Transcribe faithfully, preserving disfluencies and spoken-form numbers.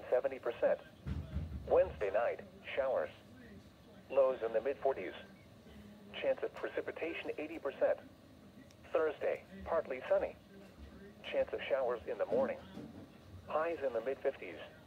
seventy percent. Wednesday night, showers. Lows in the mid forties. Chance of precipitation eighty percent. Thursday, partly sunny. Chance of showers in the morning. Highs in the mid fifties.